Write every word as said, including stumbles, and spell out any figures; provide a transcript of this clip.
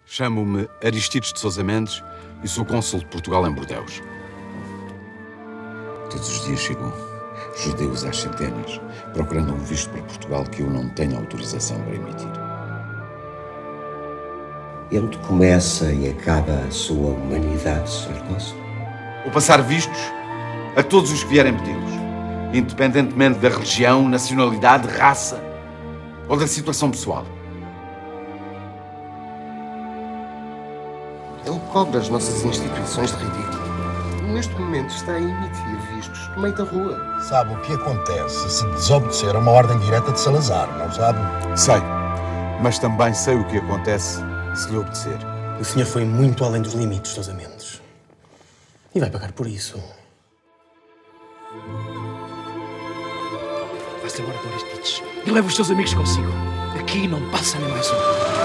Chamo-me Aristides de Sousa Mendes e sou cônsul de Portugal em Bordeus. Todos os dias chegam judeus às centenas, procurando um visto para Portugal que eu não tenho autorização para emitir. E onde começa e acaba a sua humanidade, senhor Cônsul? Vou passar vistos a todos os que vierem pedi-los, independentemente da religião, nacionalidade, raça ou da situação pessoal. Ele cobre as nossas instituições de ridículo. Neste momento está a emitir vistos no meio da rua. Sabe o que acontece se desobedecer a uma ordem direta de Salazar, não sabe? Sei, mas também sei o que acontece se lhe obedecer. O senhor foi muito além dos limites, Sousa Mendes. E vai pagar por isso. Vá-se embora, Aristides. E leva os seus amigos consigo. Aqui não passa nem mais um.